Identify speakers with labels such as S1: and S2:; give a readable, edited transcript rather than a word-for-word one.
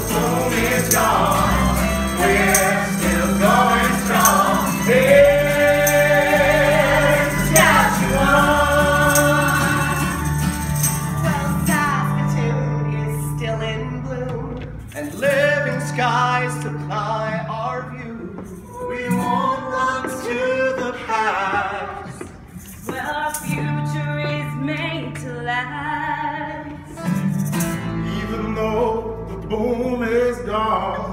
S1: boom is gone, we're still going strong. Here's Saskatchewan. Well, Saskatoon is still in bloom, and living skies supply our view. We won't look to the past.
S2: Well, our future is made to last.
S1: Even though the boom is gone,